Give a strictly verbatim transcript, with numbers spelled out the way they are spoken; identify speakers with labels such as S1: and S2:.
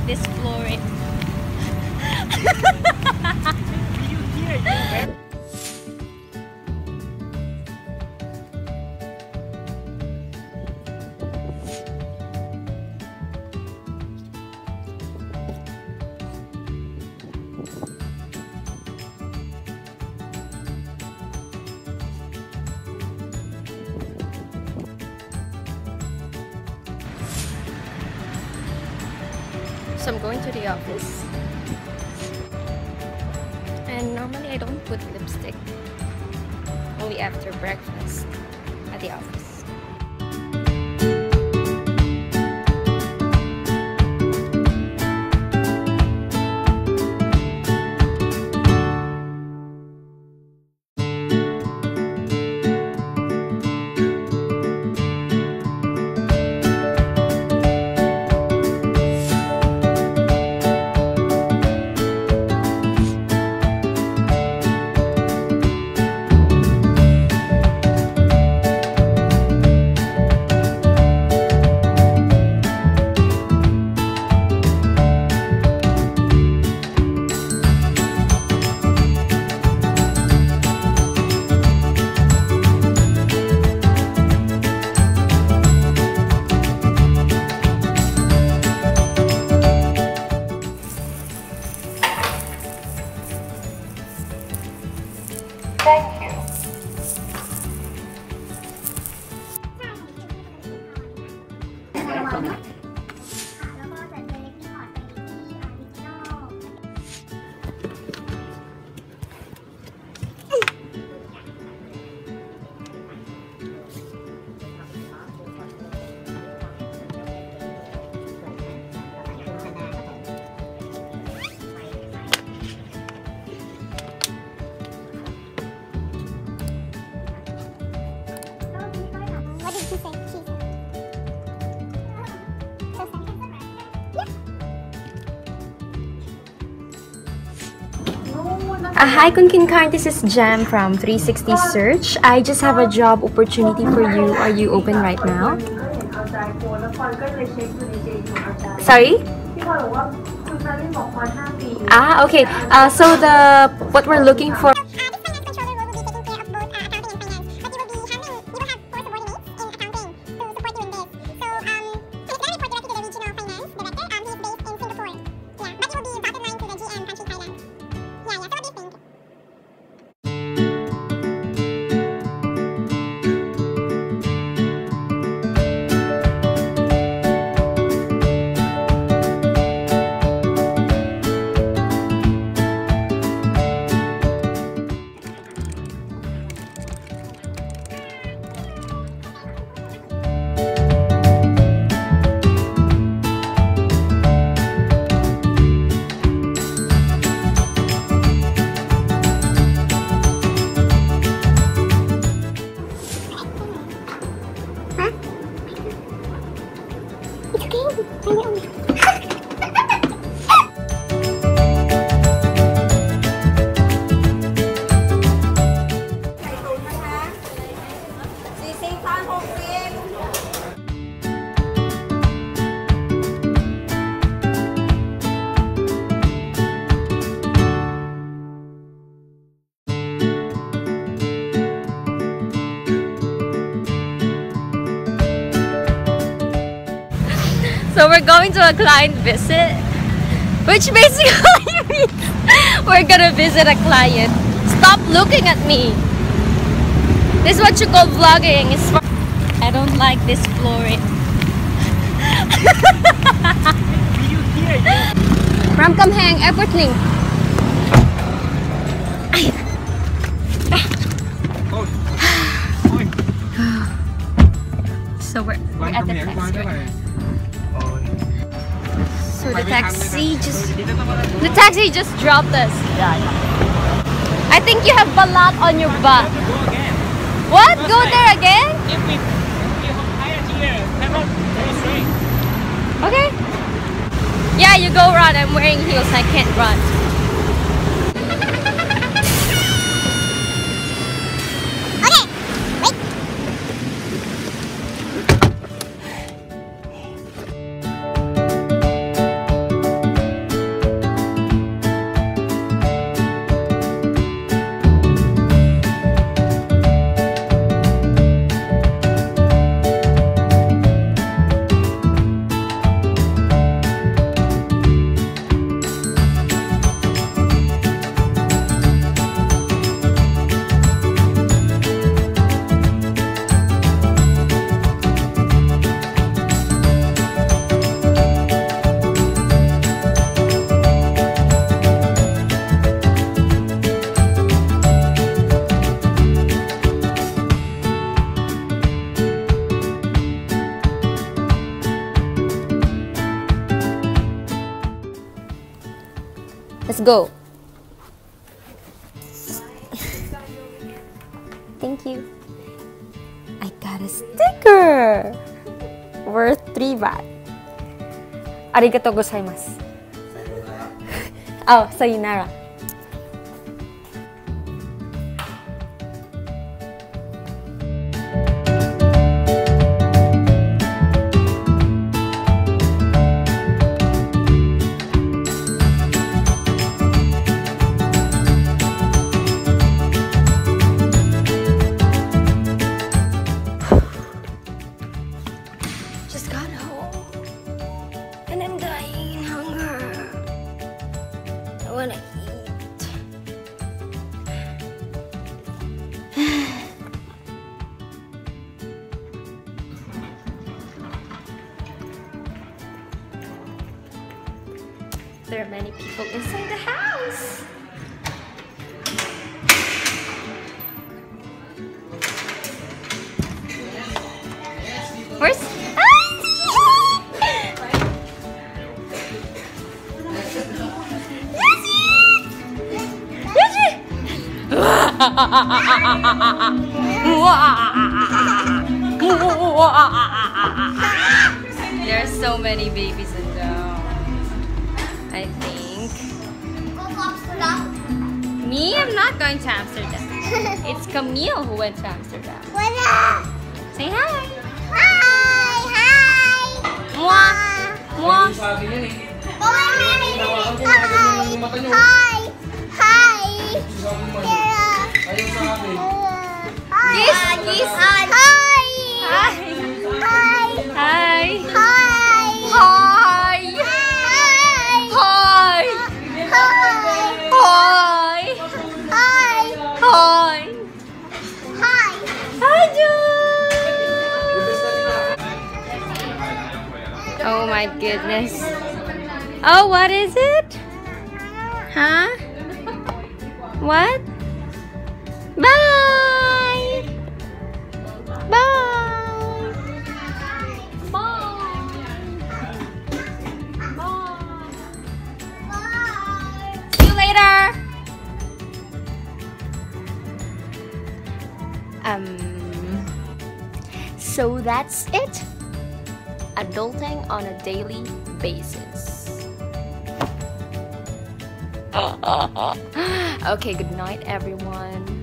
S1: this flooring. So I'm going to the office, and normally I don't put lipstick, only after breakfast at the office.
S2: Thank you.
S1: Uh, hi Kun Kin Karn, this is Jam from three sixty Search. I just have a job opportunity for you. Are you open right now? Sorry? Ah, okay. Uh, so the what we're looking for. So we're going to a client visit, which basically means we're gonna visit a client. Stop looking at me. This is what you call vlogging. It's for I don't like this flooring. From Kamhang Airport Link. So we're, we're at the taxi. So the taxi just the taxi just dropped us. I think you have balat on your butt. What? Go there again? Okay. Yeah, you go run. I'm wearing heels. I can't run. go. Thank you. I got a sticker worth three baht. Arigatou gozaimasu. Oh, sayonara. Just got home and I'm dying in hunger. I wanna eat. There are many people inside the house. Where's there are so many babies in there. I think. Me, I'm not going to Amsterdam. It's Camille who went to Amsterdam. Say hi.
S2: Hi! Hi!
S1: Mwah. Mwah.
S2: Hi! Hi!
S1: Kiss, kiss.
S2: Hi!
S1: Hi.
S2: Hi!
S1: Hi.
S2: Hi!
S1: Hi.
S2: Hi!
S1: Hi.
S2: Hi!
S1: Hi.
S2: Hi!
S1: Hi, June. Oh my goodness. Oh, what is it? Huh? What? Bye. Bye. Bye. Bye. See you later. Um. So that's it. Adulting on a daily basis. Okay, good night, everyone.